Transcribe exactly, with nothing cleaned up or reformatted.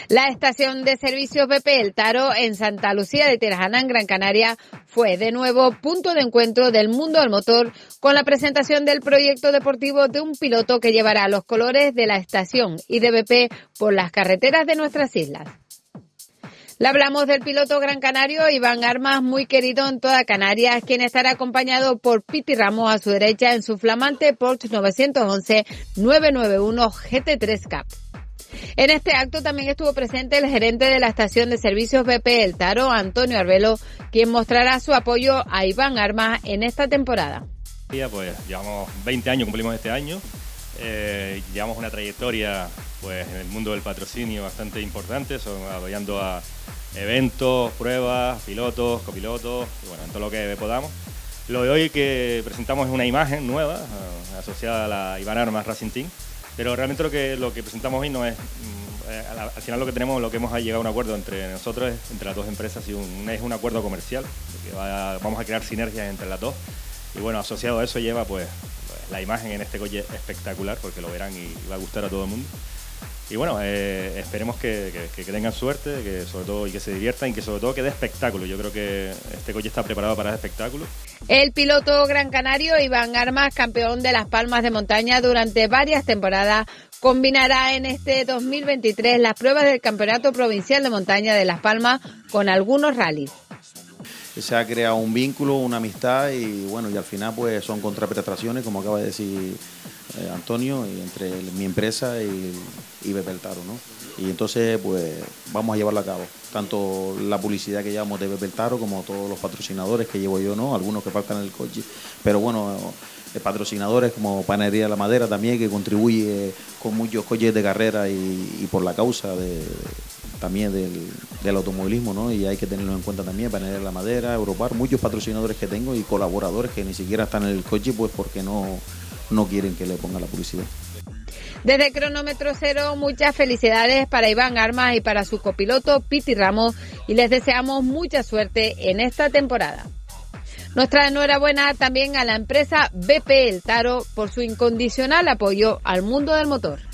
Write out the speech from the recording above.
La estación de servicios B P El Taro en Santa Lucía de Tirajana, en Gran Canaria, fue de nuevo punto de encuentro del mundo del motor con la presentación del proyecto deportivo de un piloto que llevará los colores de la estación y de B P por las carreteras de nuestras islas. Le hablamos del piloto gran canario Iván Armas, muy querido en toda Canarias, quien estará acompañado por Piti Ramos a su derecha en su flamante Porsche novecientos once nueve nueve uno G T tres Cup. En este acto también estuvo presente el gerente de la estación de servicios B P El Taro, Antonio Arbelo, quien mostrará su apoyo a Iván Armas en esta temporada. Pues llevamos veinte años, cumplimos este año, eh, llevamos una trayectoria pues en el mundo del patrocinio bastante importante, son, apoyando a eventos, pruebas, pilotos, copilotos, y bueno, en todo lo que podamos. Lo de hoy que presentamos es una imagen nueva uh, asociada a la Iván Armas Racing Team, pero realmente lo que lo que presentamos hoy no es, eh, al, al final lo que tenemos, lo que hemos llegado a un acuerdo entre nosotros, entre las dos empresas, y un, es un acuerdo comercial, que va, vamos a crear sinergias entre las dos, y bueno, asociado a eso lleva pues la imagen en este coche espectacular, porque lo verán y, y va a gustar a todo el mundo. Y bueno, eh, esperemos que, que, que tengan suerte, que sobre todo y que se diviertan y que sobre todo que dé espectáculo. Yo creo que este coche está preparado para dar espectáculo. El piloto gran canario Iván Armas, campeón de Las Palmas de montaña durante varias temporadas, combinará en este dos mil veintitrés las pruebas del Campeonato Provincial de Montaña de Las Palmas con algunos rallies. Se ha creado un vínculo, una amistad y bueno, y al final pues son contraprestaciones, como acaba de decir eh, Antonio, y entre el, mi empresa y, y B P El Taro, ¿no? Y entonces pues vamos a llevarlo a cabo, tanto la publicidad que llevamos de B P El Taro como todos los patrocinadores que llevo yo, ¿no? Algunos que faltan en el coche, pero bueno, eh, patrocinadores como Panadería La Madera también, que contribuye con muchos coches de carrera y, y por la causa de también del, del automovilismo, ¿no? Y hay que tenerlo en cuenta también, Panadería La Madera, Europar, muchos patrocinadores que tengo y colaboradores que ni siquiera están en el coche pues porque no, no quieren que le ponga la publicidad. Desde Cronómetro Cero, muchas felicidades para Iván Armas y para su copiloto Piti Ramos, y les deseamos mucha suerte en esta temporada. Nuestra enhorabuena también a la empresa B P El Taro por su incondicional apoyo al mundo del motor.